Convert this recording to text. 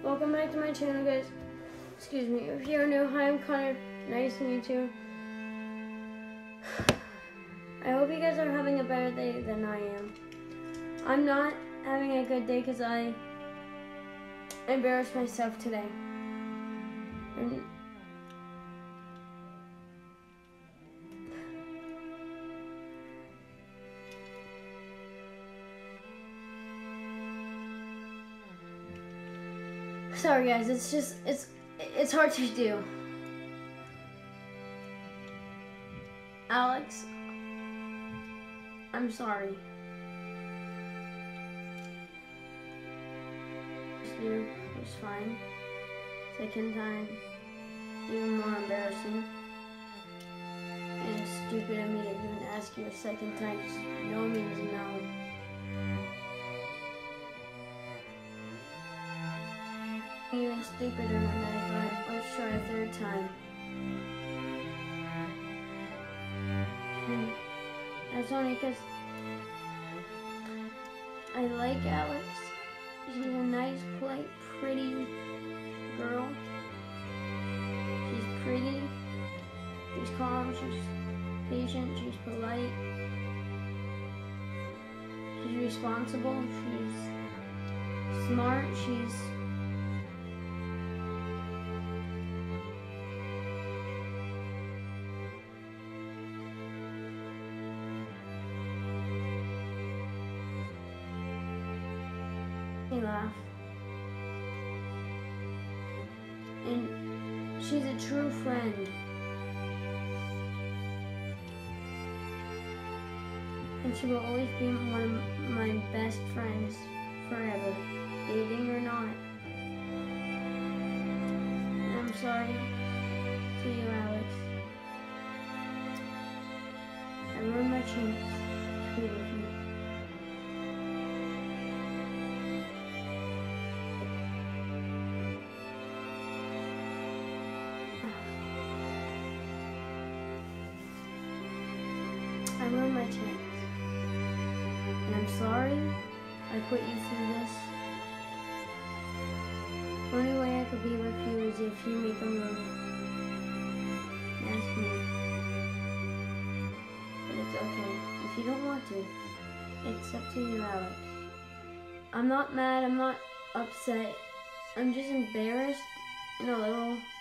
Welcome back to my channel, guys. Excuse me. If you're new, hi, I'm Connor. Nice to meet you. I hope you guys are having a better day than I am. I'm not having a good day because I embarrassed myself today. And sorry guys, it's hard to do. Alex, I'm sorry. It was fine. Second time, even more embarrassing. And stupid of me to even ask you a second time, because no means no. Even stupider when I thought, let's try a third time. And that's only because I like Alex. She's a nice, polite, pretty girl. She's pretty, she's calm, she's patient, she's polite, she's responsible, she's smart, she's laugh. And she's a true friend. And she will always be one of my best friends forever, dating or not. And I'm sorry to you, Alex. I ruined my chance to be with you. I ruined my chance. And I'm sorry I put you through this. The only way I could be with you is if you make a move. Ask me. But it's okay. If you don't want to, it's up to you, Alex. I'm not mad, I'm not upset. I'm just embarrassed and a little